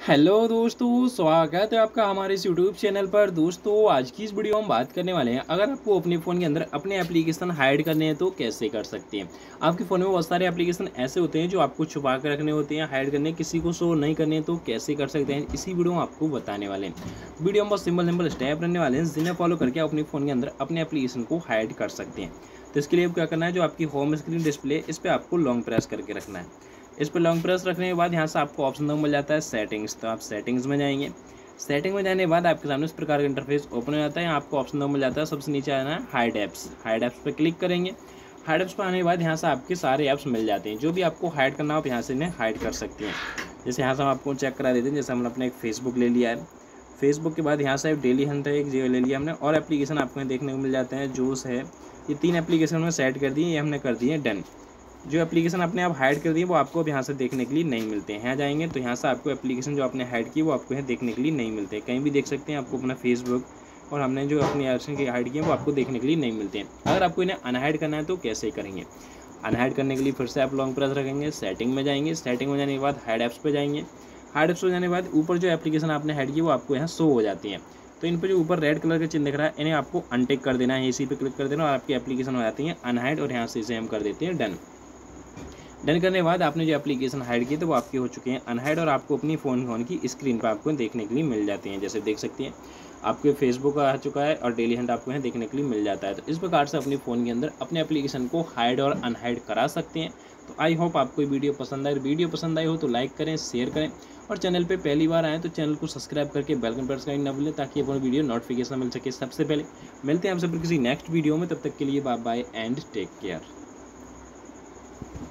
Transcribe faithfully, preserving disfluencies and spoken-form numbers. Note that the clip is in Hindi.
हेलो दोस्तों, स्वागत है आपका हमारे इस यूट्यूब चैनल पर। दोस्तों, आज की इस वीडियो में हम बात करने वाले हैं, अगर आपको अपने फ़ोन के अंदर अपने एप्लीकेशन हाइड करने हैं तो कैसे कर सकते हैं। आपके फ़ोन में बहुत सारे एप्लीकेशन ऐसे होते हैं जो आपको छुपा कर रखने होते हैं, हाइड करने, किसी को शो नहीं करने, तो कैसे कर सकते हैं इसी वीडियो में आपको बताने वाले हैं। वीडियो में बहुत सिंपल सिंपल स्टेप रहने वाले हैं जिन्हें फॉलो करके आप अपने फ़ोन के अंदर अपने एप्लीकेशन को हाइड कर सकते हैं। तो इसके लिए क्या करना है, जो आपकी होम स्क्रीन डिस्प्ले इस पर आपको लॉन्ग प्रेस करके रखना है। इस पर लॉन्ग प्रेस रखने के बाद यहाँ से आपको ऑप्शन मिल जाता है सेटिंग्स। तो आप सेटिंग्स में जाएंगे। सेटिंग में जाने के बाद आपके सामने इस प्रकार का इंटरफेस ओपन हो जाता है। यहाँ आपको ऑप्शन मिल जाता है, सबसे नीचे आना है हाइड ऐप्स। हाइड ऐप्स पर क्लिक करेंगे। हाइड ऐप्स पर आने के बाद यहाँ से आपके सारे ऐप्स मिल जाते हैं। जो भी आपको हाइड करना हो आप यहाँ से इन्हें हाइड कर सकते हैं। जैसे यहाँ से हम आपको चेक करा देते हैं। जैसे हमने अपने एक फेसबुक ले लिया है। फेसबुक के बाद यहाँ से डेली हंट है एक जो ले लिया हमने, और एप्लीकेशन आपको देखने को मिल जाते हैं। जोश है, ये तीन एप्लीकेशन हमने सेट कर दिए, ये हमने कर दिए डन। जो एप्लीकेशन आपने आप हाइड कर दिए वो आपको अब यहाँ से देखने के लिए नहीं मिलते हैं। यहाँ जाएंगे तो यहाँ से आपको एप्लीकेशन जो आपने हाइड की वो आपको यहाँ देखने के लिए नहीं मिलते हैं। कहीं भी देख सकते हैं आपको अपना फेसबुक, और हमने जो अपनी एप्लीकेशन की हाइड की है वो आपको देखने के लिए नहीं मिलते हैं। अगर आपको इन्हें अनहाइड करना है तो कैसे करेंगे। अनहाइड करने के लिए फिर से आप लॉन्ग प्रेस रखेंगे, सेटिंग में जाएंगे। सेटिंग में जाने के बाद हाइड ऐप्स पे जाएंगे। हाइड ऐप्स पे जाने के बाद ऊपर जो एप्लीकेशन आपने हाइड की वो आपको यहाँ शो हो जाती है। तो इन पर जो ऊपर रेड कलर का चिन्ह दिख रहा है इन्हें आपको अनटिक कर देना है। इसी पे क्लिक कर देना और आपकी एप्लीकेशन हो जाती है अनहाइड, और यहाँ से इसे हम कर देते हैं डन। डन करने के बाद आपने जो एप्लीकेशन हाइड किए थे वो आपके हो चुके हैं अनहाइड, और आपको अपनी फ़ोन फोन की स्क्रीन पर आपको देखने के लिए मिल जाते हैं। जैसे देख सकते हैं आपके फेसबुक आ चुका है और डेली हंट आपको यहाँ देखने के लिए मिल जाता है। तो इस प्रकार से अपने फ़ोन के अंदर अपने एप्लीकेशन को हाइड और अनहाइड करा सकते हैं। तो आई होप आपको वीडियो पसंद आए। वीडियो पसंद आई हो तो लाइक करें, शेयर करें, और चैनल पे पहली बार आएँ तो चैनल को सब्सक्राइब करके बेल आइकन प्रेस करना न भूलें, ताकि अपनी वीडियो नोटिफिकेशन मिल सके सबसे पहले। मिलते हैं आपसे फिर किसी नेक्स्ट वीडियो में, तब तक के लिए bye bye and take care.